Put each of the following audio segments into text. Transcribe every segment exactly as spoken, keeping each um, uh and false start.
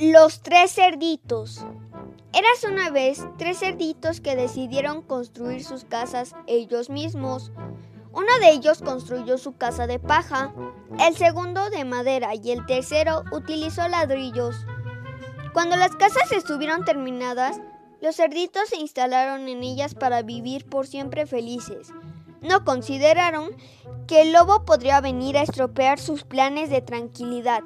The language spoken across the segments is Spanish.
Los tres cerditos. Érase una vez tres cerditos que decidieron construir sus casas ellos mismos. Uno de ellos construyó su casa de paja, el segundo de madera y el tercero utilizó ladrillos. Cuando las casas estuvieron terminadas, los cerditos se instalaron en ellas para vivir por siempre felices. No consideraron que el lobo podría venir a estropear sus planes de tranquilidad.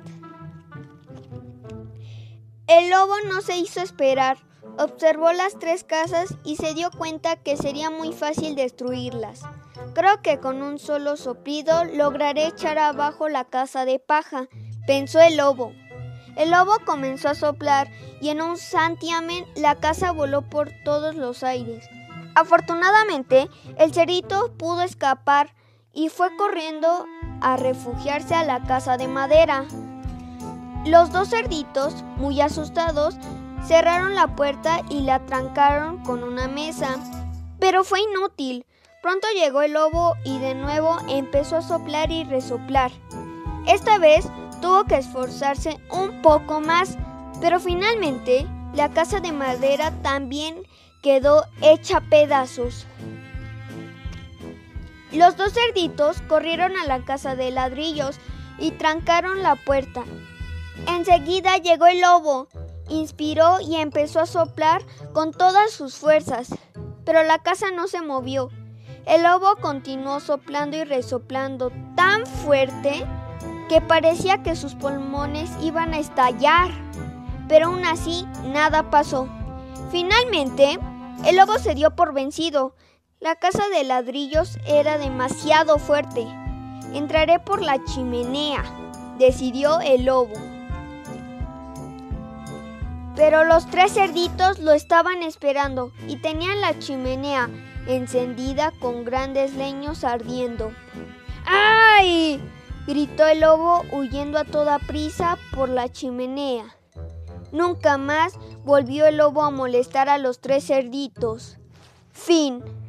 El lobo no se hizo esperar, observó las tres casas y se dio cuenta que sería muy fácil destruirlas. Creo que con un solo soplido lograré echar abajo la casa de paja, pensó el lobo. El lobo comenzó a soplar y en un santiamén la casa voló por todos los aires. Afortunadamente, el cerdito pudo escapar y fue corriendo a refugiarse a la casa de madera. Los dos cerditos, muy asustados, cerraron la puerta y la trancaron con una mesa. Pero fue inútil. Pronto llegó el lobo y de nuevo empezó a soplar y resoplar. Esta vez tuvo que esforzarse un poco más, pero finalmente la casa de madera también quedó hecha pedazos. Los dos cerditos corrieron a la casa de ladrillos y trancaron la puerta. Enseguida llegó el lobo, inspiró y empezó a soplar con todas sus fuerzas, pero la casa no se movió. El lobo continuó soplando y resoplando tan fuerte que parecía que sus pulmones iban a estallar, pero aún así nada pasó. Finalmente, el lobo se dio por vencido. La casa de ladrillos era demasiado fuerte. Entraré por la chimenea, decidió el lobo. Pero los tres cerditos lo estaban esperando y tenían la chimenea encendida con grandes leños ardiendo. ¡Ay!, gritó el lobo huyendo a toda prisa por la chimenea. Nunca más volvió el lobo a molestar a los tres cerditos. Fin.